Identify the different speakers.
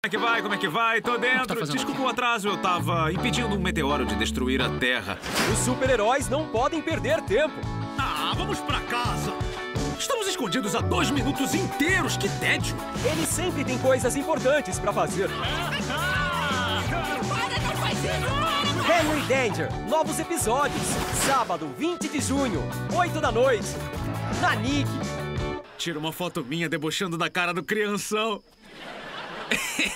Speaker 1: é que vai? Como é que vai? Tô dentro. Desculpa o atraso, eu tava impedindo um meteoro de destruir a Terra.
Speaker 2: Os super-heróis não podem perder tempo.
Speaker 1: Ah, vamos pra casa. Estamos escondidos há 2 minutos inteiros, que tédio.
Speaker 2: Eles sempre têm coisas importantes pra fazer. Henry Danger, novos episódios. Sábado, 20 de junho, 8 da noite. Na Nick.
Speaker 1: Tira uma foto minha debochando da cara do crianção.